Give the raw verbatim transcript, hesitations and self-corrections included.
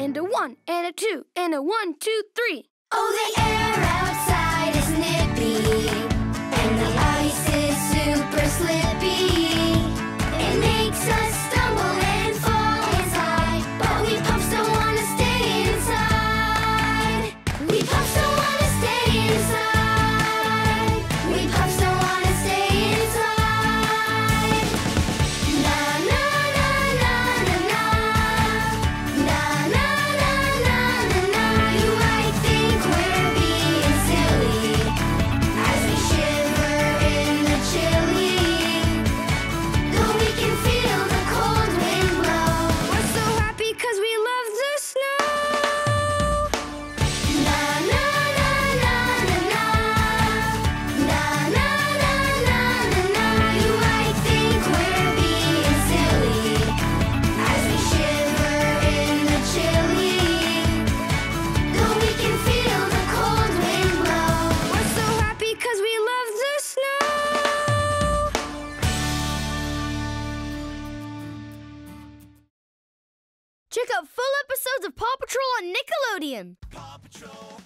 and a one, and a two, and a one, two, three. Oh, the air outside is nippy, and the ice is super slippy. It makes us stumble and fall inside, but we pups don't want to stay inside. We pups don't want to stay inside. We pups don't want to stay inside. Na na na na na na. Na na na na na na. You might think we're being silly as we shiver in the chilly, though we can feel the cold wind blow. We're so happy 'cause we love the snow. Na na na na na na. Na na na na na na. You might think we're being silly as we shiver in the chilly, though we can feel the cold wind blow. We're so happy 'cause we love the snow. Check out full episodes of Paw Patrol on Nickelodeon. Paw Patrol,